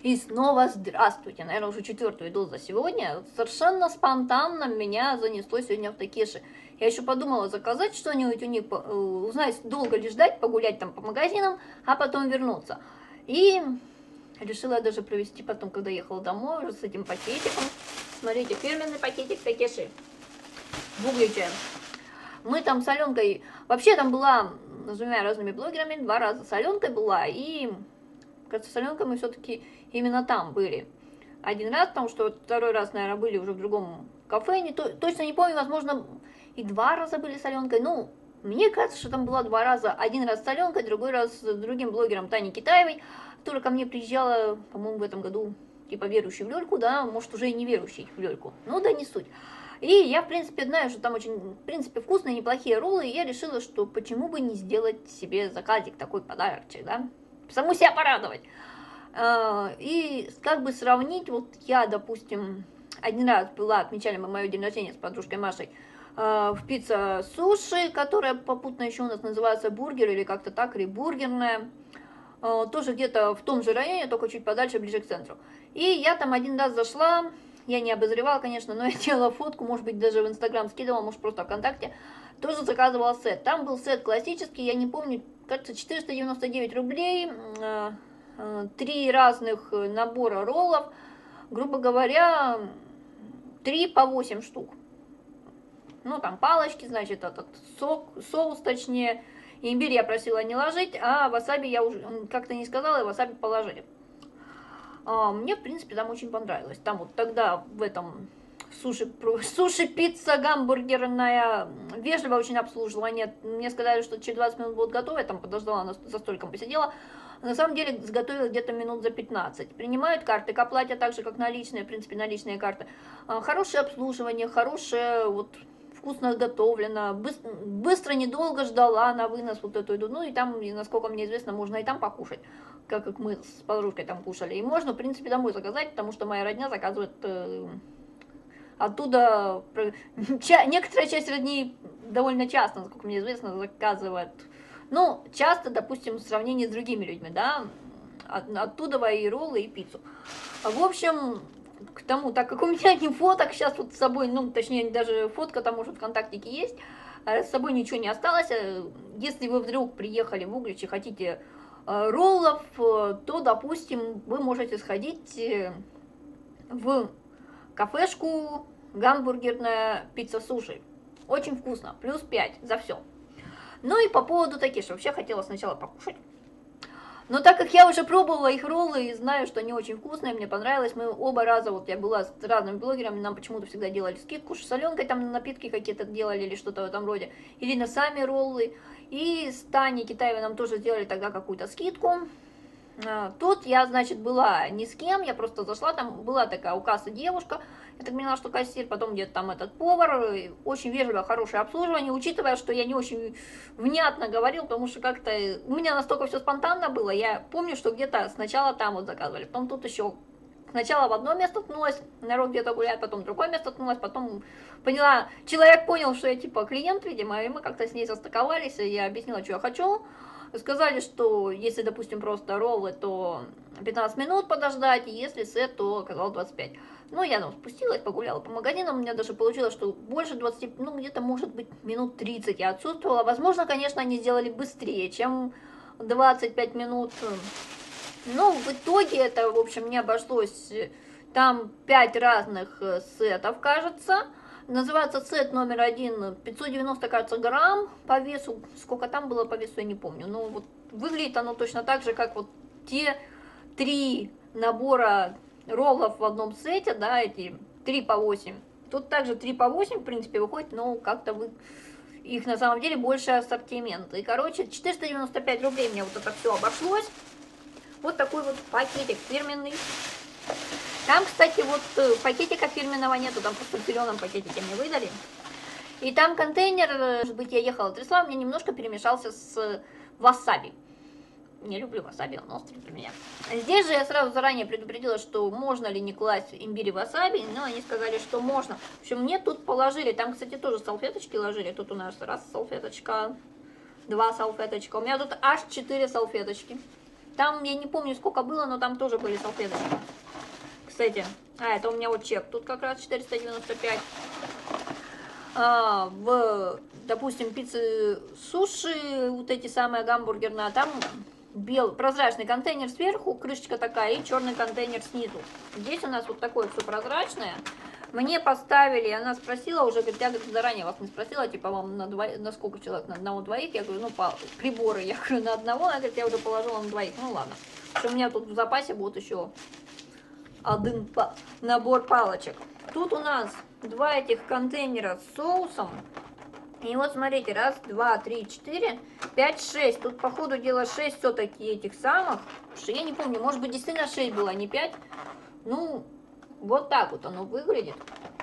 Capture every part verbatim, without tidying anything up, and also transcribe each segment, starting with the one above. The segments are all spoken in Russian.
И снова здравствуйте, наверное, уже четвертую иду за сегодня. Совершенно спонтанно меня занесло сегодня в Такеши. Я еще подумала заказать что-нибудь у них, узнать, долго ли ждать, погулять там по магазинам, а потом вернуться. И решила даже провести потом, когда ехала домой, уже с этим пакетиком. Смотрите, фирменный пакетик Такеши. Гуглите. Мы там с Аленкой, вообще там была с двумя разными блогерами, два раза с Аленкой была, и, кажется, с Аленкой мы все-таки именно там были. Один раз, потому что второй раз, наверное, были уже в другом кафе, не то, точно не помню, возможно, и два раза были с Аленкой. Ну, мне кажется, что там было два раза. Один раз с Аленкой, другой раз с другим блогером Таней Китаевой, которая ко мне приезжала, по-моему, в этом году, типа верующий в люльку, да, может, уже и не верующий в люльку. Ну, да не суть. И я, в принципе, знаю, что там очень, в принципе, вкусные, неплохие роллы, и я решила, что почему бы не сделать себе заказик, такой подарочек, да, саму себя порадовать. И как бы сравнить, вот я, допустим, один раз была, отмечали мы мое день рождения с подружкой Машей, в пицца суши, которая попутно еще у нас называется бургер, или как-то так, или бургерная, тоже где-то в том же районе, только чуть подальше, ближе к центру. И я там один раз зашла. Я не обозревала, конечно, но я делала фотку, может быть, даже в Инстаграм скидывала, может, просто ВКонтакте. Тоже заказывала сет. Там был сет классический, я не помню, кажется, четыреста девяносто девять рублей, три разных набора роллов, грубо говоря, три по восемь штук. Ну, там палочки, значит, этот сок, соус, точнее. Имбирь я просила не ложить, а васаби я уже как-то не сказала, и васаби положили. Мне, в принципе, там очень понравилось. Там вот тогда в этом суши, суши пицца гамбургерная, вежливо очень обслуживание. Мне сказали, что через двадцать минут будут готовы, я там подождала, за столиком посидела. На самом деле сготовила где-то минут за пятнадцать. Принимают карты, к оплате так же, как наличные, в принципе, наличные карты. Хорошее обслуживание, хорошее, вот, вкусно готовлено, быстро, быстро, недолго ждала на вынос вот эту еду. Ну и там, насколько мне известно, можно и там покушать, как, как мы с подружкой там кушали. И можно, в принципе, домой заказать, потому что моя родня заказывает э, оттуда, ча, некоторая часть родни довольно часто, насколько мне известно, заказывает. Ну, часто, допустим, в сравнении с другими людьми, да, от, оттуда и роллы, и пиццу. В общем, к тому, так как у меня не фоток сейчас вот с собой, ну, точнее, даже фотка там, может, в ВКонтактике есть, с собой ничего не осталось. Если вы вдруг приехали в Углич и хотите роллов, то, допустим, вы можете сходить в кафешку гамбургерная пицца суши. Очень вкусно, плюс пять за все. Ну и по поводу Такеши, вообще хотела сначала покушать. Но так как я уже пробовала их роллы и знаю, что они очень вкусные, мне понравилось, мы оба раза, вот я была с разными блогерами, нам почему-то всегда делали скидку, с Аленкой там напитки какие-то делали или что-то в этом роде, или на сами роллы, и с Таней Китаевой нам тоже сделали тогда какую-то скидку. Тут я, значит, была ни с кем, я просто зашла, там была такая у кассы девушка, я так поняла, что кассир, потом где-то там этот повар, очень вежливое, хорошее обслуживание, учитывая, что я не очень внятно говорил, потому что как-то у меня настолько все спонтанно было, я помню, что где-то сначала там вот заказывали, потом тут еще сначала в одно место ткнулась, народ где-то гуляет, потом в другое место ткнулась, потом поняла, человек понял, что я типа клиент, видимо, и мы как-то с ней состыковались, и я объяснила, что я хочу. Сказали, что если, допустим, просто роллы, то пятнадцать минут подождать, и если сет, то оказалось двадцать пять. Ну, я там спустилась, погуляла по магазинам, у меня даже получилось, что больше двадцати, ну, где-то, может быть, минут тридцать я отсутствовала. Возможно, конечно, они сделали быстрее, чем двадцать пять минут. Но в итоге это, в общем, мне обошлось там пять разных сетов, кажется. Называется сет номер один, пятьсот девяносто, кажется, грамм по весу. Сколько там было по весу, я не помню. Но вот выглядит оно точно так же, как вот те три набора роллов в одном сете, да, эти три по восемь. Тут также три по восемь, в принципе, выходит, но как-то вы... их на самом деле больше ассортимент. И, короче, четыреста девяносто пять рублей мне вот это все обошлось. Вот такой вот пакетик фирменный. Там, кстати, вот пакетика фирменного нету, там просто в зеленом пакетике мне выдали. И там контейнер, может быть, я ехала, трясла, мне немножко перемешался с васаби. Не люблю васаби, он острый для меня. Здесь же я сразу заранее предупредила, что можно ли не класть имбирь и васаби, но они сказали, что можно. В общем, мне тут положили, там, кстати, тоже салфеточки ложили. Тут у нас раз салфеточка, два салфеточка. У меня тут аж четыре салфеточки. Там, я не помню, сколько было, но там тоже были салфеточки. Кстати, а, это у меня вот чек. Тут как раз четыреста девяносто пять. А, в, допустим, пиццы суши, вот эти самые гамбургерные, а там белый, прозрачный контейнер сверху, крышечка такая, и черный контейнер снизу. Здесь у нас вот такое все прозрачное. Мне поставили, она спросила уже, говорит, я говорит, заранее вас не спросила, типа, вам на, дво... на сколько человек, на одного-двоих? Я говорю, ну, по... приборы, я говорю, на одного, она говорит, я уже положила на двоих, ну, ладно. Что у меня тут в запасе будет еще один па... набор палочек. Тут у нас два этих контейнера с соусом. И вот смотрите, раз, два, три, четыре, пять, шесть. Тут, по ходу дела, шесть все-таки этих самых. Я не помню, может быть, действительно шесть было, а не пять. Ну, вот так вот оно выглядит.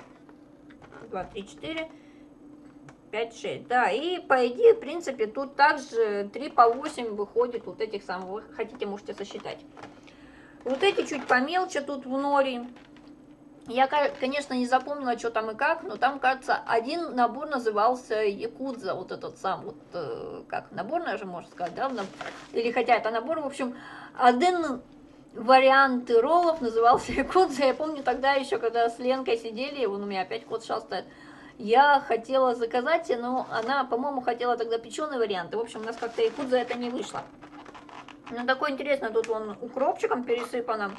два, три, четыре, пять, шесть. Да, и по идее, в принципе, тут также три по восемь выходит вот этих самых. Вы хотите, можете сосчитать. Вот эти чуть помелче тут в нори. Я, конечно, не запомнила, что там и как, но там, кажется, один набор назывался якудза, вот этот сам, вот, э, как, наборная же, можно сказать, да, или хотя это набор, в общем, один вариант роллов назывался якудза. Я помню тогда еще, когда с Ленкой сидели, вон у меня опять кот шастает, я хотела заказать, но она, по-моему, хотела тогда печеный вариант, и, в общем, у нас как-то якудза это не вышло. Ну, такое интересное, тут вон укропчиком пересыпано.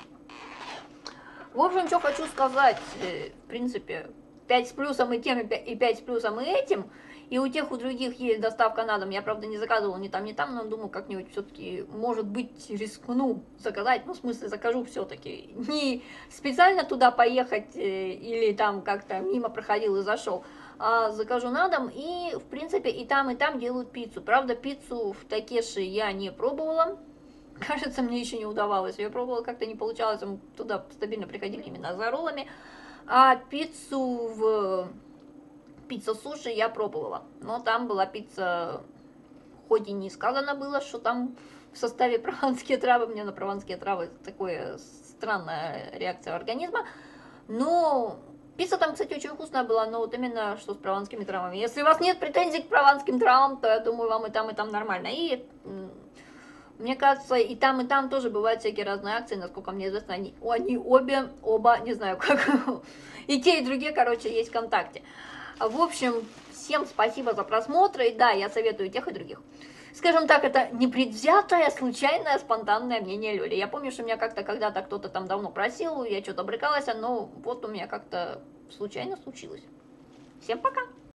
В общем, что хочу сказать, в принципе, пять с плюсом и тем, и пять с плюсом и этим, и у тех, у других есть доставка на дом, я, правда, не заказывала ни там, ни там, но думаю, как-нибудь все-таки, может быть, рискну заказать, ну, в смысле, закажу все-таки, не специально туда поехать или там как-то мимо проходил и зашел, а закажу на дом, и, в принципе, и там, и там делают пиццу, правда, пиццу в Такеши я не пробовала. Кажется, мне еще не удавалось. Я пробовала, как-то не получалось. Туда стабильно приходили именно за роллами. А пиццу в пицца суши я пробовала. Но там была пицца, хоть и не сказано было, что там в составе прованские травы. Мне на прованские травы такое странная реакция организма. Но пицца там, кстати, очень вкусная была, но вот именно что с прованскими травами. Если у вас нет претензий к прованским травам, то я думаю, вам и там, и там нормально. И мне кажется, и там, и там тоже бывают всякие разные акции, насколько мне известно, они, они обе, оба, не знаю как, и те, и другие, короче, есть ВКонтакте. В общем, всем спасибо за просмотр, и да, я советую тех и других. Скажем так, это непредвзятое, случайное, спонтанное мнение Лёли. Я помню, что меня как-то когда-то кто-то там давно просил, я что-то брыкалась, но вот у меня как-то случайно случилось. Всем пока!